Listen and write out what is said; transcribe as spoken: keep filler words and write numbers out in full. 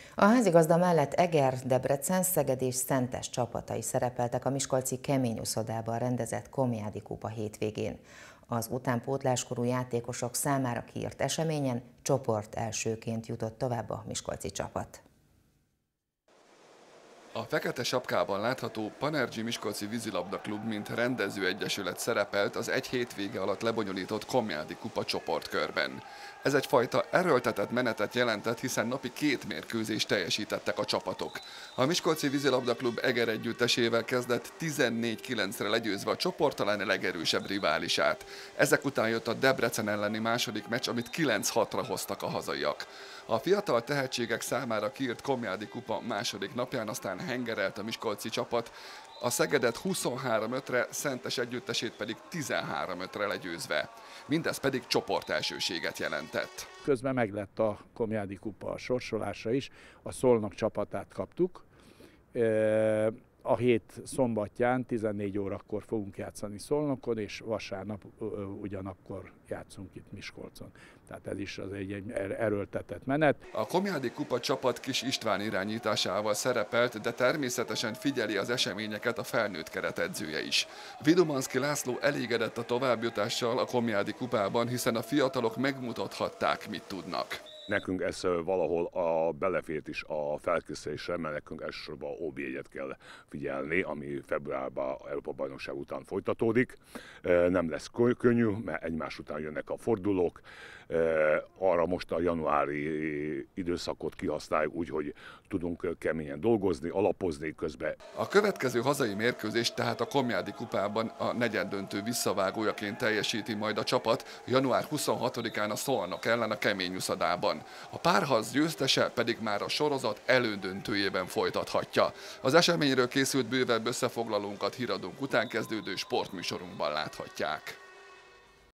A házigazda mellett Eger, Debrecen, Szeged és Szentes csapatai szerepeltek a miskolci Keményuszodában rendezett Komjádi Kupa hétvégén. Az utánpótláskorú játékosok számára kiírt eseményen csoport elsőként jutott tovább a miskolci csapat. A fekete sapkában látható Panergy Miskolci Vízilabda Klub mint rendezőegyesület szerepelt az egy hétvége alatt lebonyolított Komjádi Kupa csoportkörben. Ez egyfajta erőltetett menetet jelentett, hiszen napi két mérkőzést teljesítettek a csapatok. A Miskolci Vízilabda Klub Eger együttesével kezdett tizennégy kilencre legyőzve a csoport talán a legerősebb riválisát. Ezek után jött a Debrecen elleni második meccs, amit kilenc hatra hoztak a hazaiak. A fiatal tehetségek számára kiírt Komjádi Kupa második napján aztán hengerelt a miskolci csapat, a Szegedet huszonhárom ötre, Szentes együttesét pedig tizenhárom ötre legyőzve. Mindez pedig csoportelsőséget jelentett. Közben meglett a Komjádi Kupa sorsolása is, a Szolnok csapatát kaptuk. A hét szombatján tizennégy órakor fogunk játszani Szolnokon, és vasárnap ugyanakkor játszunk itt Miskolcon. Tehát ez is az egy, egy erőltetett menet. A Komjádi Kupa csapat Kis István irányításával szerepelt, de természetesen figyeli az eseményeket a felnőtt keretedzője is. Vidumanszky László elégedett a továbbjutással a Komjádi Kupában, hiszen a fiatalok megmutathatták, mit tudnak. Nekünk ez valahol a belefért is a felkészülésre, mert nekünk elsősorban ó bé egyet kell figyelni, ami februárban Európa-bajnokság után folytatódik. Nem lesz könnyű, mert egymás után jönnek a fordulók. Arra most a januári időszakot kihasználjuk úgy, hogy tudunk keményen dolgozni, alapozni közben. A következő hazai mérkőzés tehát a Komjádi Kupában a negyeddöntő visszavágójaként teljesíti majd a csapat január huszonhatodikán a Szolnok ellen a Keményuszodában. A párharc győztese pedig már a sorozat elődöntőjében folytathatja. Az eseményről készült bővebb összefoglalónkat híradónk után kezdődő sportműsorunkban láthatják.